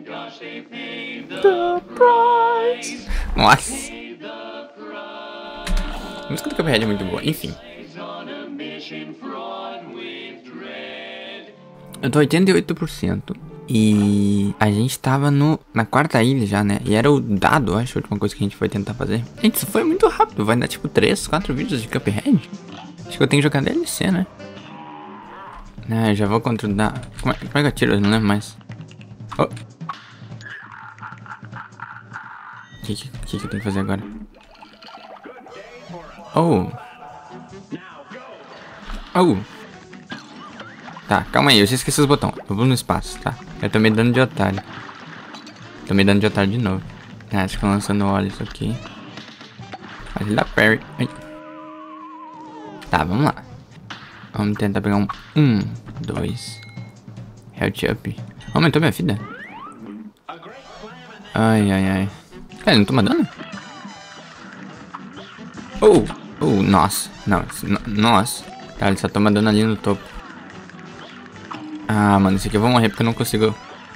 The price. Nossa. A música do Cuphead é muito boa. Enfim. Eu tô 88%. E a gente tava na quarta ilha já, né? E era o dado, acho, a última coisa que a gente foi tentar fazer. Gente, isso foi muito rápido. Vai dar tipo 3, 4 vídeos de Cuphead. Acho que eu tenho que jogar DLC, né? Ah, eu já vou controlar. Como é que eu tiro? Eu não lembro mais. Oh. O que eu tenho que fazer agora? Oh. Oh. Tá, calma aí, eu já esqueci os botões. Eu vou no espaço, tá? Eu tô me dando de otário. Tô me dando de otário de novo. Ah, acho que eu lançando óleo isso aqui. Mas ele dá parry. Ai. Tá, vamos lá. Vamos tentar pegar um 2. Health up. Aumentou minha vida. Ai, ai, ai. Cara, ele não toma dano? Nossa. Não, nossa. Tá, ele só toma dano ali no topo. Ah, mano, esse aqui eu vou morrer porque eu não consigo.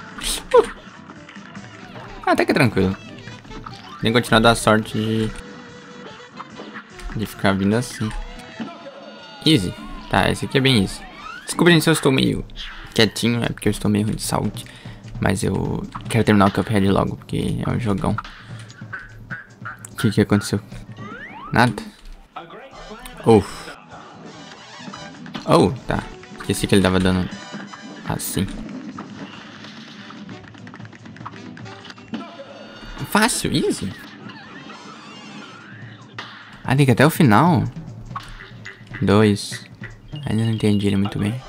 Até que é tranquilo. Tem que continuar a dar sorte de ficar vindo assim. Easy. Tá, esse aqui é bem easy. Desculpa, gente, se eu estou meio quietinho, é porque eu estou meio ruim de saúde. Mas eu quero terminar o Cuphead logo, porque é um jogão. O que aconteceu? Nada? Oh, tá. Esqueci que ele dava dano assim. Fácil, easy. Ah, tem que ir até o final. 2. Ainda não entendi ele muito bem.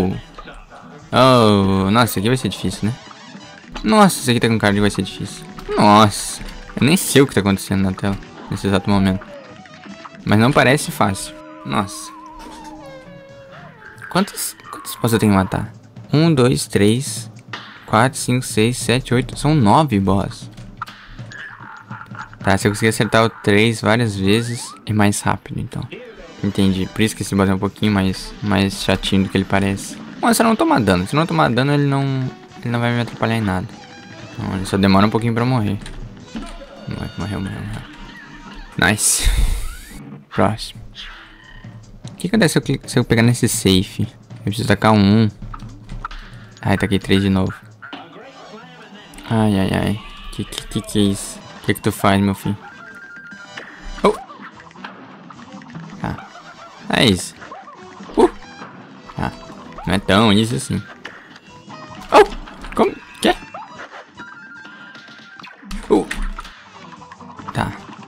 Nossa, isso aqui vai ser difícil, né? Nossa, isso aqui tá com cara de vai ser difícil. Nossa, eu nem sei o que tá acontecendo na tela nesse exato momento. Mas não parece fácil. Nossa. Quantos boss eu tenho que matar? 1, 2, 3, 4, 5, 6, 7, 8. São 9 boss. Tá, se eu conseguir acertar o 3 várias vezes, é mais rápido, então. Entendi. Por isso que esse boss é um pouquinho mais chatinho do que ele parece. Bom, se eu não tomar dano. Se eu não tomar dano, ele não vai me atrapalhar em nada. Então, ele só demora um pouquinho pra morrer. Morreu. Nice. Próximo. O que acontece se eu pegar nesse safe? Eu preciso tacar um 1. Ai, taquei 3 de novo. Ai. Que é isso? O que tu faz, meu filho? Tá. É isso. Tá. Não é tão isso assim. Como? Quê? Tá.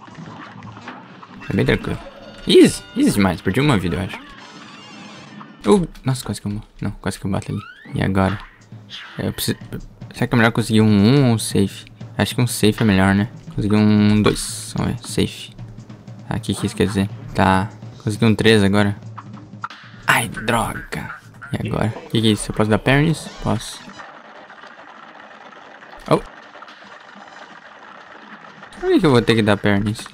É bem tranquilo. Easy demais. Perdi uma vida, eu acho. Nossa, quase que eu morro. Não, quase que eu bato ali. E agora? Eu preciso... Será que é melhor conseguir um 1 ou um safe? Acho que um safe é melhor, né? Consegui um 2. Vamos ver. Safe. Ah, o que isso quer dizer? Tá. Consegui um 3 agora. Ai, droga. E agora? O que é isso? Eu posso dar parry nisso? Posso. Por que eu vou ter que dar parry nisso?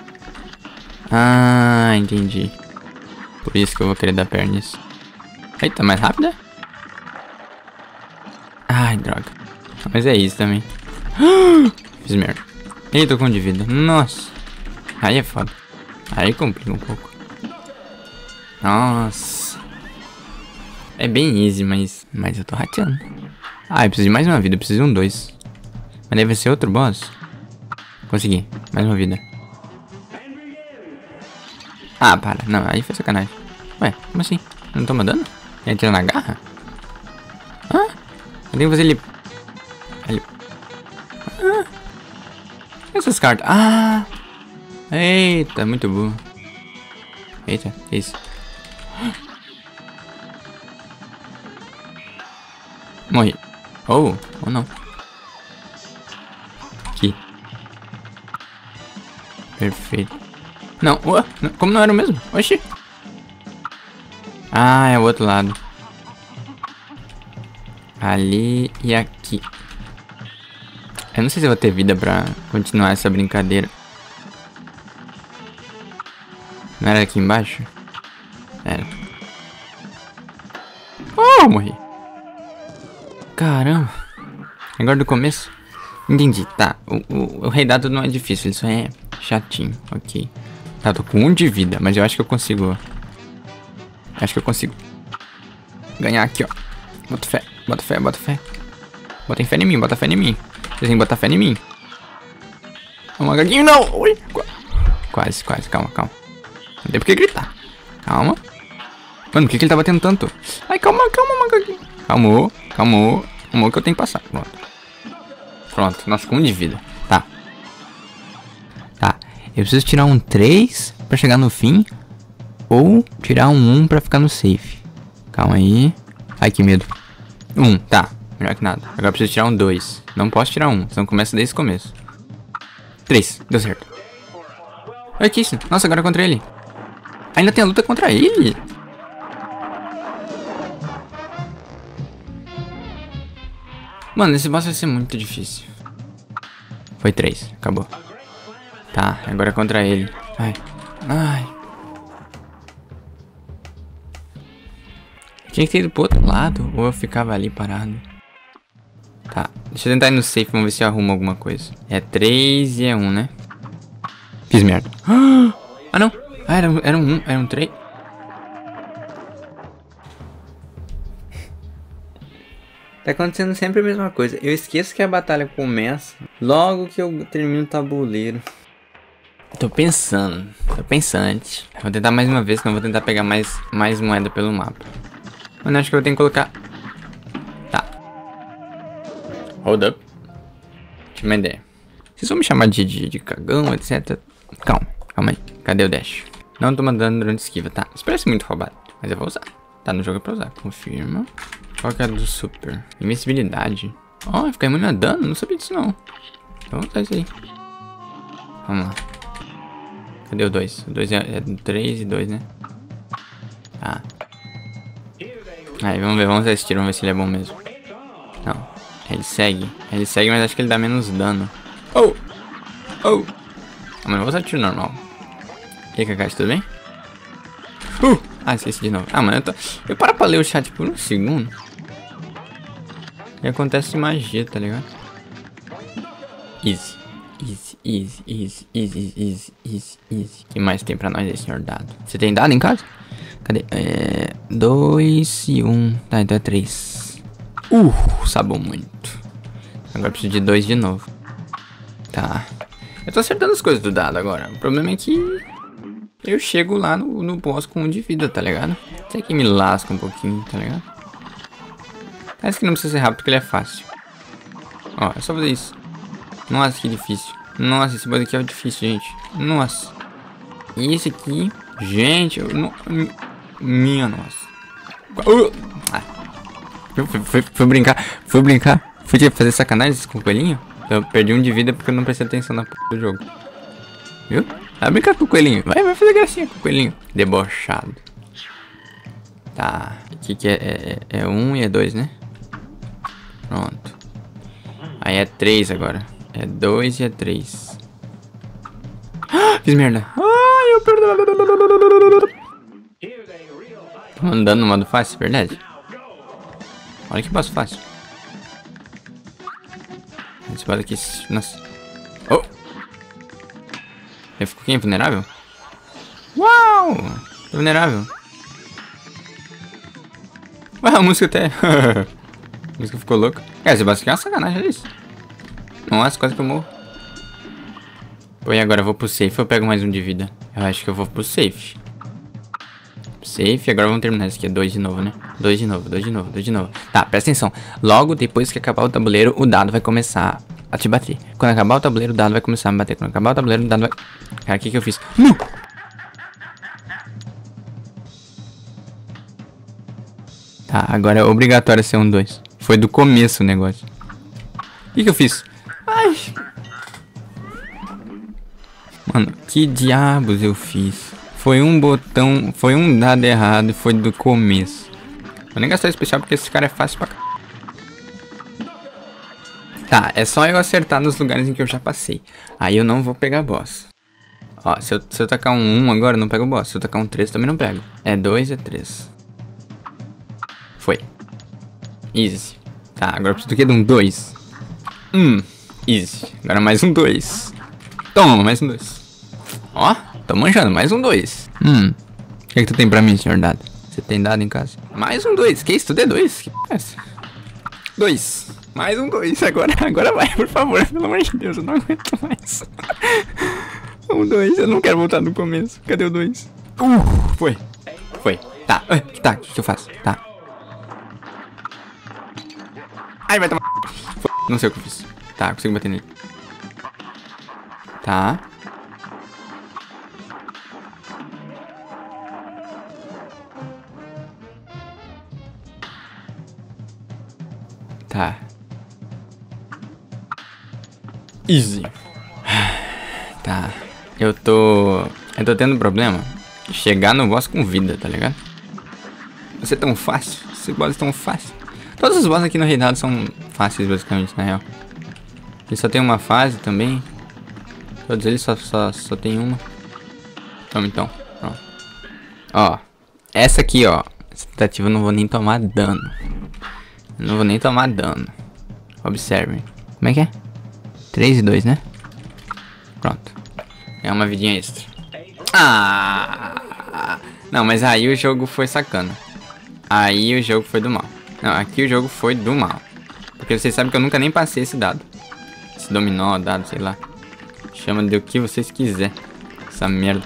Ah, entendi. Por isso que eu vou querer dar parry nisso. Eita, mais rápida? Ai, droga. Mas é isso também. Fiz merda. Ih, tô com um de vida. Nossa. Aí é foda. Aí complica um pouco. Nossa. É bem easy, mas eu tô rateando. Ah, eu preciso de mais uma vida. Eu preciso de um 2. Mas deve ser outro boss. Consegui. Mais uma vida. Ah, para. Não, aí foi sacanagem. Ué, como assim? Não tô mandando? Ele tira na garra? Hã? Eu tenho que fazer ele... Essas cartas. Ah! Eita, muito burro. Eita, que isso? Morri. Ou não. Aqui. Perfeito. Não, como não era o mesmo? Oxi. Ah, é o outro lado. Ali e aqui. Eu não sei se eu vou ter vida pra continuar essa brincadeira. Não era aqui embaixo? Era. Oh, morri. Caramba. Agora do começo. Entendi, tá. O rei dado não é difícil, ele só é chatinho, ok. Tá, eu tô com 1 de vida, mas eu acho que eu consigo. Acho que eu consigo ganhar aqui, ó. Bota fé, bota fé, bota fé. Botem fé em mim, bota fé em mim. Vocês têm que botar fé em mim. Ô, macaquinho, não! Ui. Quase, quase, calma, calma. Não tem por que gritar. Calma. Mano, por que ele tá batendo tanto? Ai, calma, calma, macaquinho. Calmou, calmou. Calmou que eu tenho que passar. Pronto. Pronto, nossa, com 1 de vida. Tá. Tá. Eu preciso tirar um 3 pra chegar no fim. Ou tirar um 1 pra ficar no safe. Calma aí. Ai, que medo. 1, tá. Melhor que nada. Agora eu preciso tirar um 2. Não posso tirar 1, senão começa desde o começo. 3, deu certo. Olha que isso. Nossa, agora é contra ele. Ainda tem a luta contra ele. Mano, esse boss vai ser muito difícil. Foi 3, acabou. Tá, agora é contra ele. Ai, ai. Tinha que ter ido pro outro lado, ou eu ficava ali parado. Tá, deixa eu tentar ir no safe, vamos ver se eu arrumo alguma coisa. É 3 e é 1, né? Fiz merda. Ah, não. Ah, era um 1, era um 3. Tá acontecendo sempre a mesma coisa. Eu esqueço que a batalha começa logo que eu termino o tabuleiro. Tô pensando antes. Vou tentar mais uma vez, senão vou tentar pegar mais moeda pelo mapa. Mas acho que eu tenho que colocar... Tá. Hold up. Tive uma ideia. Vocês vão me chamar de cagão, etc. Calma, calma aí. Cadê o dash? Não tô mandando durante esquiva, tá? Isso parece muito roubado, mas eu vou usar. Tá no jogo pra usar. Confirma. Qual que é a do super? Invencibilidade. Ó, fica imune a dano? Não sabia disso não. Vamos usar isso aí. Vamos lá. Cadê o 2? O 2 é 3 e 2, né? Tá. Aí, vamos ver, vamos assistir, vamos ver se ele é bom mesmo. Não. Ele segue, mas acho que ele dá menos dano. Oh! Oh! Ah, mas eu vou usar tiro normal. E aí, Kakashi, tudo bem? Ah, esqueci de novo. Ah, mano, eu paro pra ler o chat por 1 segundo. E acontece magia, tá ligado? Easy. Easy, easy, easy, easy, easy, easy, easy. O que mais tem pra nós aí, senhor dado? Você tem dado em casa? Cadê? 2 e 1. Tá, então é 3. Sabou muito. Agora eu preciso de 2 de novo. Tá. Eu tô acertando as coisas do dado agora. O problema é que eu chego lá no boss com 1 de vida, tá ligado? Até que me lasca um pouquinho, tá ligado? Parece que não precisa ser rápido porque ele é fácil. Ó, é só fazer isso. Nossa, que difícil. Nossa, esse boss aqui é difícil, gente. Nossa. E esse aqui, gente, minha nossa. Fui brincar. Fui fazer sacanagem com o coelhinho. Eu perdi 1 de vida porque eu não prestei atenção na p do jogo. Viu? Vai brincar com o coelhinho. Vai fazer gracinha com o coelhinho. Debochado. Tá. Aqui que é 1 e é 2, né? Pronto. Aí é 3 agora. É 2 e é 3. Fiz merda. Ai, eu perdi. Tô andando no modo fácil, verdade? Olha que boss fácil. Esse boss aqui. Nossa. Oh! Eu fico aqui invulnerável? Uau! Tô vulnerável. Ué, a música até. A música ficou louca. Esse boss aqui é uma sacanagem, olha isso. Nossa, quase que eu morro. Pô, e agora eu vou pro safe ou eu pego mais 1 de vida? Eu acho que eu vou pro safe. Safe, agora vamos terminar isso aqui. É 2 de novo, né? 2 de novo, 2 de novo, 2 de novo. Tá, presta atenção. Logo depois que acabar o tabuleiro, o dado vai começar a te bater. Quando acabar o tabuleiro, o dado vai começar a me bater. Quando acabar o tabuleiro, o dado vai... Cara, o que eu fiz? Não! Tá, agora é obrigatório ser um 2. Foi do começo o negócio. O que eu fiz? Ai... Mano, que diabos eu fiz? Foi um botão, foi um dado errado e foi do começo. Vou nem gastar especial porque esse cara é fácil pra cá. Tá, é só eu acertar nos lugares em que eu já passei. Aí eu não vou pegar boss. Ó, se eu tacar um 1 agora, eu não pego boss. Se eu tacar um 3, também não pego. É 2 e é 3. Foi. Easy. Tá, agora eu preciso do quê? De um 2. Easy. Agora mais um 2. Toma, mais um 2. Ó, tô manjando, mais um 2. O que tu tem pra mim, senhor dado? Você tem dado em casa? Mais um 2. Que isso? Tudo é 2. Que é essa? 2. Mais um 2. Agora vai, por favor. Pelo amor de Deus, eu não aguento mais. Um 2. Eu não quero voltar no começo. Cadê o 2? Foi. Foi. Tá. Tá, o que eu faço? Tá. Ai, vai tomar. Não sei o que eu fiz. Tá, consigo bater nele. Tá. Tá. Easy. Tá. Eu tô tendo problema de chegar no boss com vida, tá ligado? Vai ser tão fácil. Esse boss é tão fácil. Todos os boss aqui no Reinado são fáceis, basicamente, na real. Ele só tem uma fase também. Todos eles só tem uma. Vamos então. Pronto. Ó. Essa aqui, ó. Essa tentativa eu não vou nem tomar dano. Não vou nem tomar dano. Observem. Como é que é? 3 e 2, né? Pronto. É uma vidinha extra. Não, mas aí o jogo foi sacana. Aí o jogo foi do mal. Não, aqui o jogo foi do mal. Porque vocês sabem que eu nunca nem passei esse dado. Esse dominó, dado, sei lá. Chama de o que vocês quiserem. Essa merda.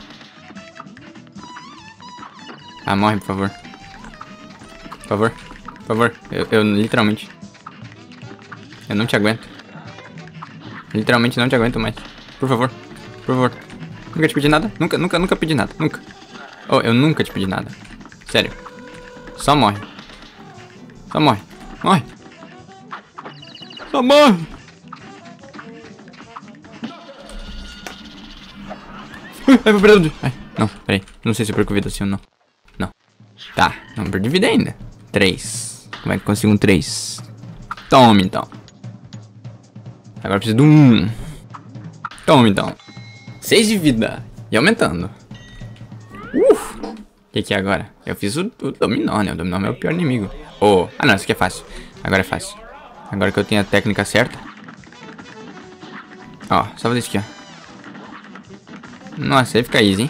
Ah, morre, por favor. Por favor. Por favor. Eu literalmente... Eu não te aguento. Literalmente não te aguento mais. Por favor. Por favor. Nunca te pedi nada. Nunca pedi nada. Nunca. Oh, eu nunca te pedi nada. Sério. Só morre. Só morre. Morre. Só morre. Ai, vou perder. Ai, não, peraí. Não sei se eu perco vida assim ou não. Não. Tá, não perdi vida ainda. 3. Como é que eu consigo um 3? Toma, então. Agora eu preciso de 1. Toma, então. 6 de vida. E aumentando. O que é agora? Eu fiz o dominó, né? O dominó é o meu pior inimigo. Oh. Ah, não, isso aqui é fácil. Agora é fácil. Agora que eu tenho a técnica certa. Ó, só fazer isso aqui, ó. Nossa, aí fica easy, hein?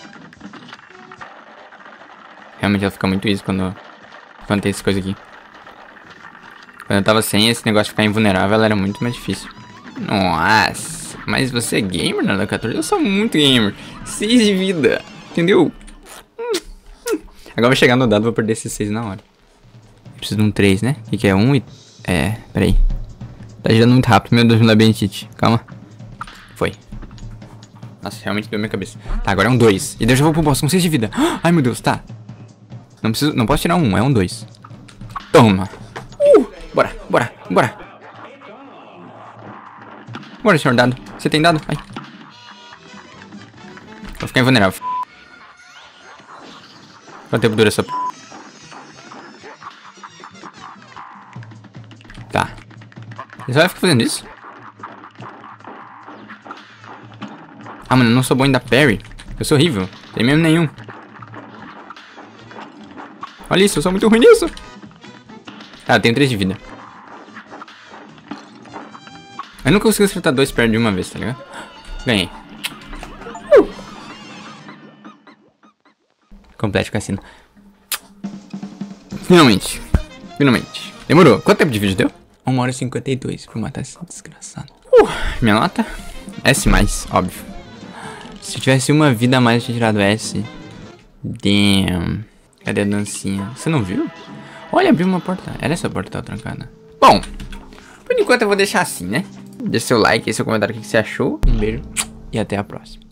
Realmente ela fica muito easy quando tem essas coisas aqui. Quando eu tava sem esse negócio de ficar invulnerável, ela era muito mais difícil. Nossa, mas você é gamer na 14? Eu sou muito gamer. 6 de vida, entendeu? Agora vai chegar no dado, vou perder esses 6 na hora. Eu preciso de um 3, né? O que é 1 e... É, peraí. Tá girando muito rápido, meu Deus, meu labirintite. Calma. Foi. Nossa, realmente deu minha cabeça. Tá, agora é um 2. E daí eu já vou pro boss com 6 de vida. Ai, meu Deus, tá. Não posso tirar um, é um 2. Toma. Bora. Bora, senhor dado. Você tem dado? Ai. Vou ficar invulnerável. Quanto tempo dura essa... Tá. Você vai ficar fazendo isso? Ah, mano, eu não sou bom em dar parry. Eu sou horrível. Tem mesmo nenhum. Olha isso, eu sou muito ruim nisso. Tá, eu tenho 3 de vida. Eu nunca consigo acertar 2 parry de uma vez, tá ligado? Ganhei. Complete o cassino. Finalmente. Demorou. Quanto tempo de vídeo deu? 1h52 pra matar esse desgraçado. Minha nota? S+, óbvio. Se eu tivesse uma vida a mais, eu tinha tirado S. Damn. Cadê a dancinha? Você não viu? Olha, abriu uma porta. Era essa porta que tava trancada. Bom, por enquanto eu vou deixar assim, né? Deixa seu like e seu comentário o que você achou. Um beijo e até a próxima.